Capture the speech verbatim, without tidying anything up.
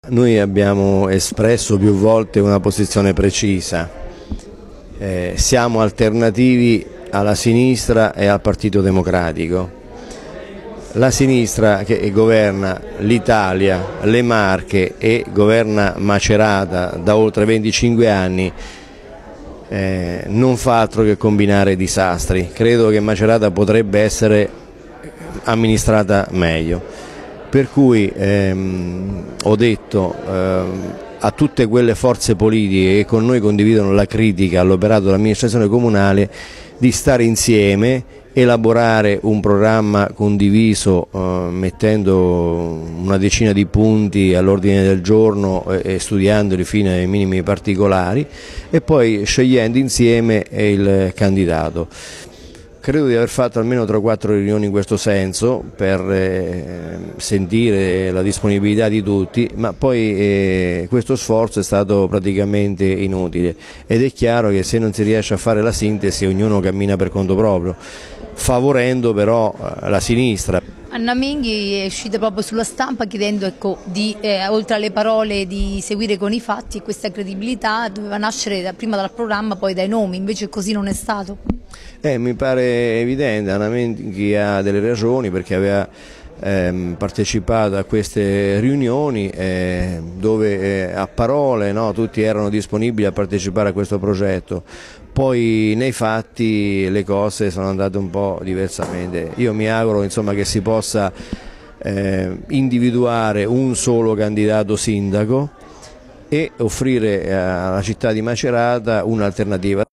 noi abbiamo espresso più volte una posizione precisa, eh, siamo alternativi alla sinistra e al Partito Democratico. La sinistra che governa l'Italia, le Marche e governa Macerata da oltre venticinque anni eh, non fa altro che combinare disastri. Credo che Macerata potrebbe essere amministrata meglio, per cui ehm, ho detto ehm, a tutte quelle forze politiche che con noi condividono la critica all'operato dell'amministrazione comunale di stare insieme, elaborare un programma condiviso eh, mettendo una decina di punti all'ordine del giorno e, e studiandoli fino ai minimi particolari e poi scegliendo insieme il candidato. Credo di aver fatto almeno tre o quattro riunioni in questo senso per eh, sentire la disponibilità di tutti, ma poi eh, questo sforzo è stato praticamente inutile ed è chiaro che se non si riesce a fare la sintesi ognuno cammina per conto proprio, favorendo però la sinistra. Anna Menghi è uscita proprio sulla stampa chiedendo, ecco, di, eh, oltre alle parole, di seguire con i fatti, e questa credibilità doveva nascere da, prima dal programma, poi dai nomi, invece così non è stato. Eh, mi pare evidente, Anna Menghi ha delle ragioni perché aveva ehm, partecipato a queste riunioni eh, dove eh, a parole no, tutti erano disponibili a partecipare a questo progetto, poi nei fatti le cose sono andate un po' diversamente. Io mi auguro insomma, che si possa eh, individuare un solo candidato sindaco e offrire alla città di Macerata un'alternativa.